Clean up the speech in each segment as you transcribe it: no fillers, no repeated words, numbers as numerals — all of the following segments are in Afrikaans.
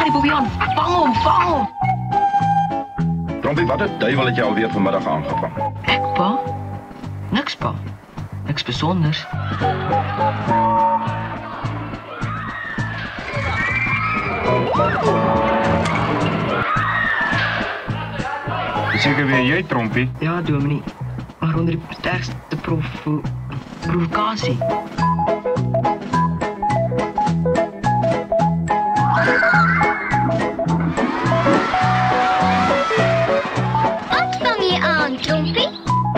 die bobbejaan. Vang hom. Trompie, wat het duivel het jy alweer vanmiddag aangevang? Ek, pa? Niks, pa. Niks besonders. Seker weer jy, Trompie? Ja, dominee. Maar onder die sterkste provocatie. Wat vang je aan, Trompie?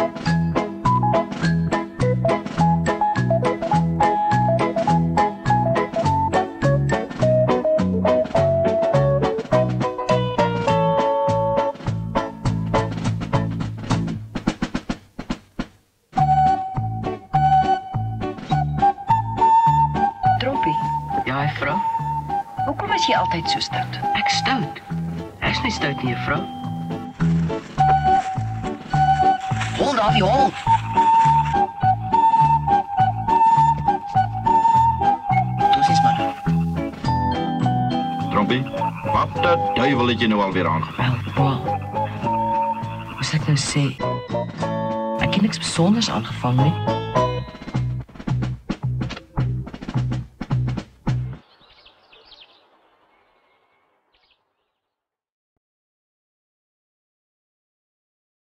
Jy altyd so stout. Ek stout? Ek is nie stout nie, juffrou. Hol, Davie, hol! Toes eens maar. Trompie, wat de duivel het jy nou alweer aangevang? Wel, pa. Moes ek nou sê? Ek het niks besonders aangevang nie.